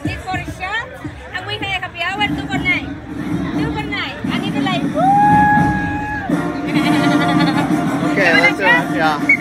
It's for a shot, and we have happy hour 2 for 9. 2 for 9. I need to like, woo! Okay, let's do it. Yeah.